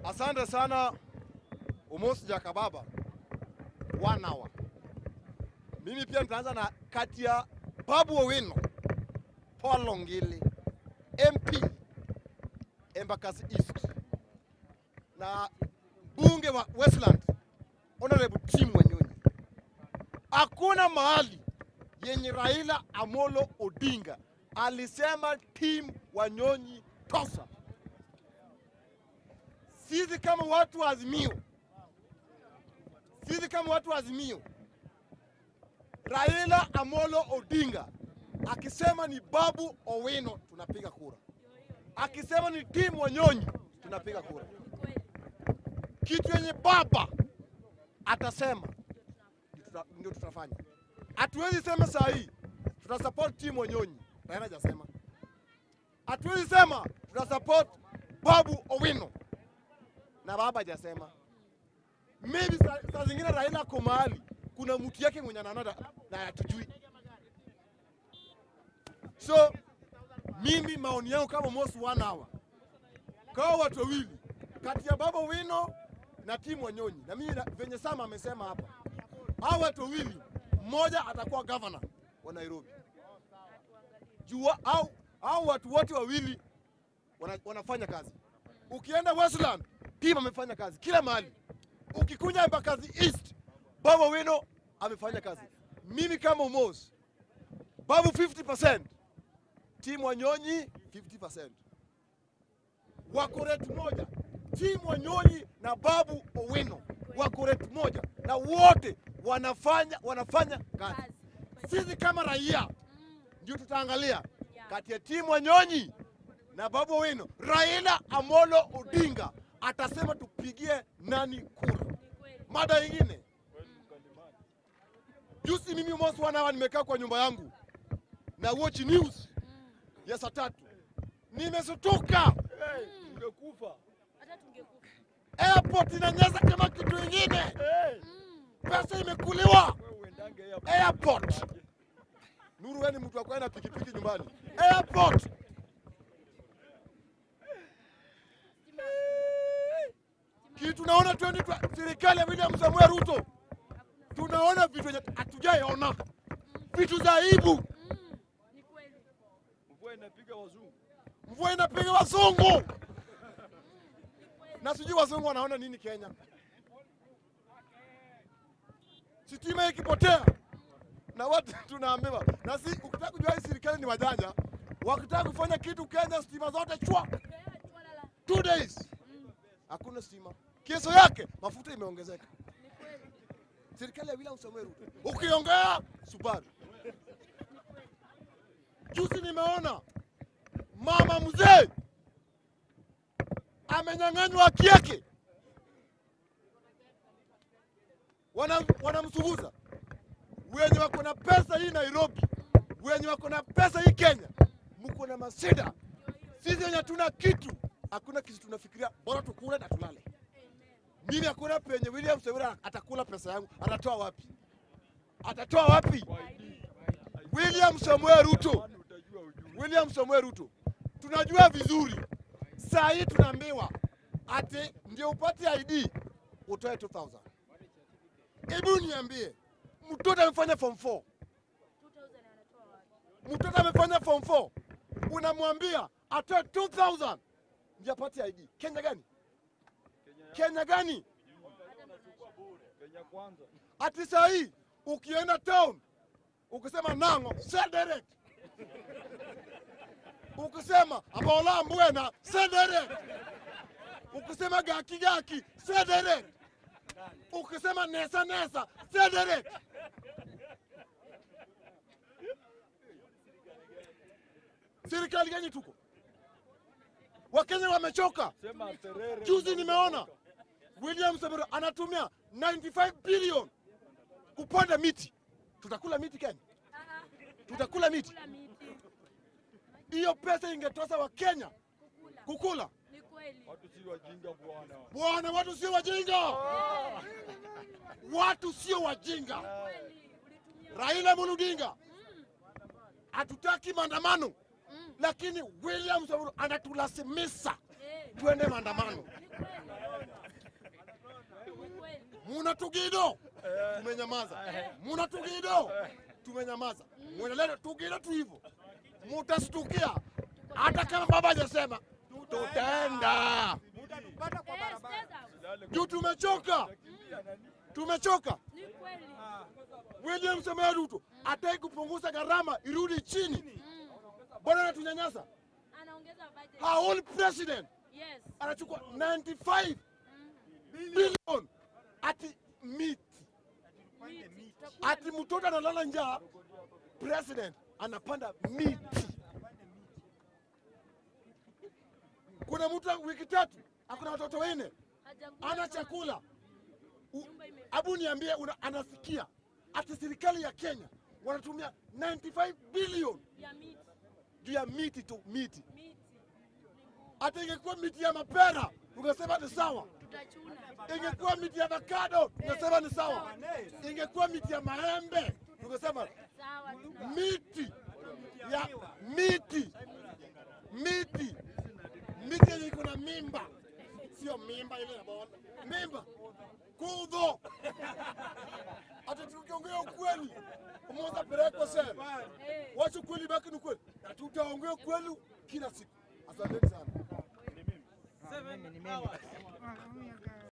Asante sana Umosi Jakababa. 1 hour. Mimi pia nitaanza na kati ya Babu Owino, Paul Longili, MP Embakasi East, na bunge wa Westland Honorable Tim Wanyonyi. Hakuna mahali yenye Raila Amolo Odinga alisema Tim Wanyonyi tosa. Sisi kama watu wa Azimio, Raila Amolo Odinga akisema ni Babu Owino tunapiga kura. Akisema ni Tim Wanyonyi tunapiga kura. Kitu yenye baba atasema ndio tutafanya. Hatuwezi sema saa hii tutasupport Tim Wanyonyi, Raila hajasema. Hatuwezi sema tutasupport Babu Owino na baba hajasema. Maybe saa zingine Raila kwa mahali kuna mtu yake mwenye anaona na hatujui. So mimi maoni yangu kama Mosi 1 hour, kwa watu wawili kati ya Babu Owino na Tim Wanyonyi, na mimi venye Sama amesema hapa, hao watu wawili mmoja atakuwa governor wa Nairobi. Jua au watu wote wawili wanafanya kazi. Ukienda Westland, Tim amefanya kazi kila mahali. Ukikunya Embakasi East, Babu Owino amefanya kazi. Mimi kama Umosi, Babu 50%, Tim Wanyonyi 50%. Wako rate moja. Tim Wanyonyi na Babu Owino wako rate moja na wote wanafanya kazi. Sisi kama raia ndio tutaangalia kati ya Tim Wanyonyi na Babu Owino, Raila Amolo Odinga atasema tupigie nani kura. Mada nyingine, juzi mimi Mosi 1 hour nimekaa kwa nyumba yangu na watch news ya saa 3. Nimesutuka. Ungekufa. Hata tungekufa. Airport inanyeza kama kitu kingine. Pesa imekuliwa. Airport. Nuru wewe ni mtu wako na pikipiki nyumbani. Airport. Kitu tunaona 2020 serikali ya William Samuel RUTO. Tunaona vitu hatujaona. Vitu za aibu. Ni kweli. Mvua inapiga wazungu. Mvua inapiga wazungu. Na sijui wazungu wanaona nini Kenya. Sitima ikipotea na watu tunaambiwa. Na si ukitaka kujua hii serikali ni wajanja, wakitaka kufanya kitu Kenya stima zote chwa. 2 days. Hakuna stima. Kesho yake mafuta imeongezeka. Ni kweli. Serikali ya William Samuel RUTO. Ukiongea Subaru. Juzi nimeona mama mzee amenyang'anywa haki yake. Wanamsuguza. Wenye wako na pesa hii Nairobi, wenye wako na pesa hii Kenya, mko na masida. Sisi wenye tuna kitu, hakuna kitu tunafikiria, bora tukule na tulale. Mimi hakuna penye William Samuel atakula pesa yangu, atatoa wapi? Atatoa wapi? William Samuel RUTO. William Samuel RUTO. Tunajua vizuri. Saa hii tunaambiwa ati ndio upate ID utoe 2000. Hebu niambie, mtoto amefanya form 4. 2000 anatoa wapi? Mtoto amefanya form 4. Unamwambia atoe 2000 ndio apate ID. Kenya gani? Kenya gani? Kenya kwanza. Ati saa hii ukienda town ukisema nango send direct. Ukisema abola mbwena send direct. Ukisema gaki send direct. Ukisema nesa send direct. Serikali gani tuko? Wakenya wamechoka. Juzi nimeona William Samuel anatumia 95 billion kupanda miti. Tutakula miti Kenya? Tutakula miti. Hiyo pesa ingetosa wa Kenya kukula. Ni kweli. Watu si wajinga bwana. Bwana, watu sio wajinga. Watu sio wajinga. Raila Odinga hatutaki maandamano. Lakini William Samuel anatulazimisha tuende maandamano. tugido tumenyamaza. Muna tugido tumenyamaza. Mwendelea tugido tu hivyo. Mutastukia hata kama baba hajasema tutaenda. Mutatupata kwa barabara. Juu tumechoka. Tumechoka. Ni kweli. William Samoei Ruto hataki kupunguza gharama irudi chini. Bwana anatunyanyasa. Anaongeza budget. Our own president Yes. anachukua 95 billion ati meat. Ati mtoto analala njaa, president anapanda meat. Kuna mtu wiki 3 akuna watoto 4 ana chakula. Abu niambie anasikia ati serikali ya Kenya wanatumia 95 billion Ya meat. juu ya miti tu miti. Meat. Hata ingekuwa miti ya mapera ungesema ni sawa. Tutachuna. Ingekuwa miti ya avocado ungesema ni sawa. Ingekuwa miti ya maembe ungesema Sawa. miti ya miti yenye iko na mimba, sio mimba ile ya bonde, mimba kudho. Hata tukiongea ukweli umoja pelekwa sana, wacha kweli baki ni kweli, na tutaongea kweli kila siku. Asante sana. Mimi ni mimi.